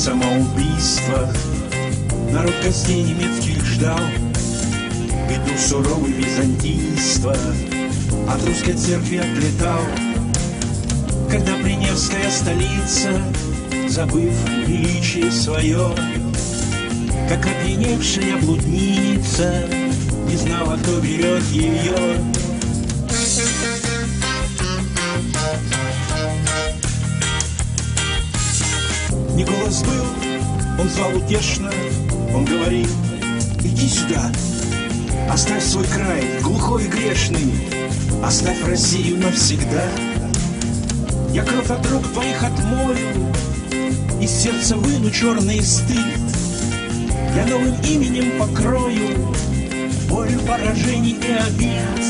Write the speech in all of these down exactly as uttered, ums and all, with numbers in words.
самоубийства. Народ костей немецких ждал, беду суровый византийства от русской церкви отлетал. Когда Приневская столица, забыв величие свое, как опьяневшая блудница, не знала, кто берет ее. Не голос был, он звал утешно, он говорил: иди сюда, оставь свой край, глухой и грешный, оставь Россию навсегда. Я кровь от рук твоих отмою, из сердца выну черный стыд. Я новым именем покрою боль поражений и обид.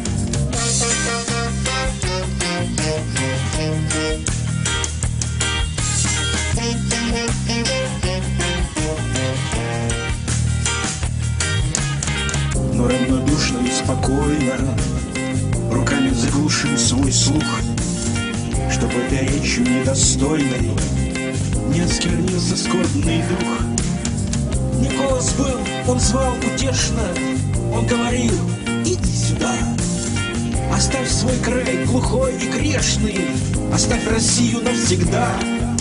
Но равнодушно и спокойно руками заглушил свой слух, чтоб этой речью недостойной не осквернился скорбный дух. Не голос был, он звал утешно, он говорил: иди сюда, оставь свой край глухой и грешный, оставь Россию навсегда.